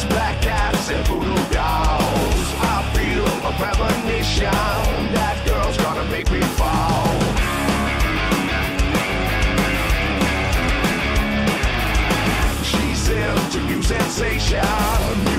black cats and voodoo dolls. I feel a premonition that girl's gonna make me fall. She's into new sensation.